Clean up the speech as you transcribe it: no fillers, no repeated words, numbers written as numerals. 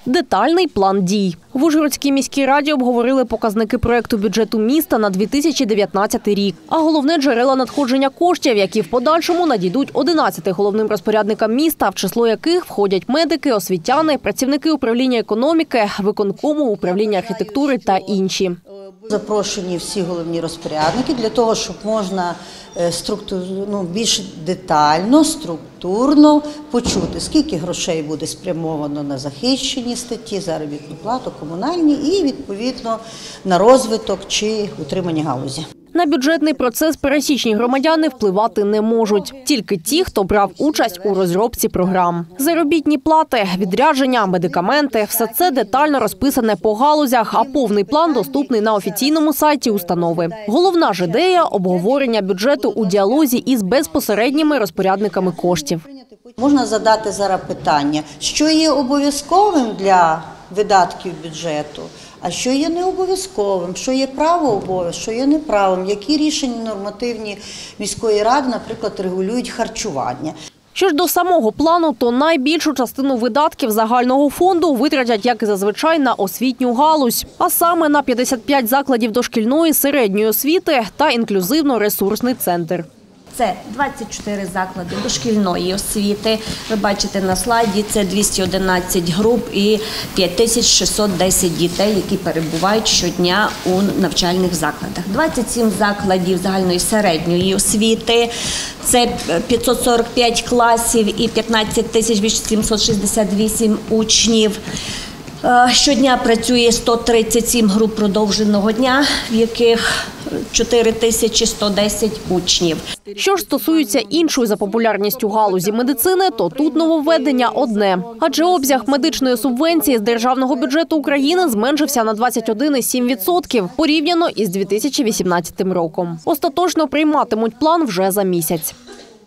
Детальний план дій. В Ужгородській міській раді обговорили показники проєкту бюджету міста на 2019 рік. А головне – джерела надходження коштів, які в подальшому надійдуть 11 головним розпорядникам міста, в число яких входять медики, освітяни, працівники управління економіки, виконкому, управління архітектури та інші. Запрошені всі головні розпорядники для того, щоб можна більш детально, структурно почути, скільки грошей буде спрямовано на захищені статті, заробітну плату, комунальні і, відповідно, на розвиток чи утримання галузі. На бюджетний процес пересічні громадяни впливати не можуть. Тільки ті, хто брав участь у розробці програм. Заробітні плати, відрядження, медикаменти – все це детально розписане по галузях, а повний план доступний на офіційному сайті установи. Головна ж ідея – обговорення бюджету у діалозі із безпосередніми розпорядниками коштів. Можна задати зараз питання, що є обов'язковим для видатків бюджету, а що є необов'язковим, що є право-обов'язок, що є неправом, які рішення нормативні міської ради, наприклад, регулюють харчування. Що ж до самого плану, то найбільшу частину видатків загального фонду витратять, як і зазвичай, на освітню галузь. А саме на 55 закладів дошкільної, середньої освіти та інклюзивно-ресурсний центр. Це 24 заклади дошкільної освіти. Ви бачите на слайді, це 211 груп і 5610 дітей, які перебувають щодня у навчальних закладах. 27 закладів загальної середньої освіти, це 545 класів і 15 768 учнів. Щодня працює 137 груп продовженого дня, в яких 4110 учнів. Що ж стосується іншої за популярністю галузі медицини, то тут нововведення одне. Адже обсяг медичної субвенції з державного бюджету України зменшився на 21,7% порівняно із 2018 роком. Остаточно прийматимуть план вже за місяць.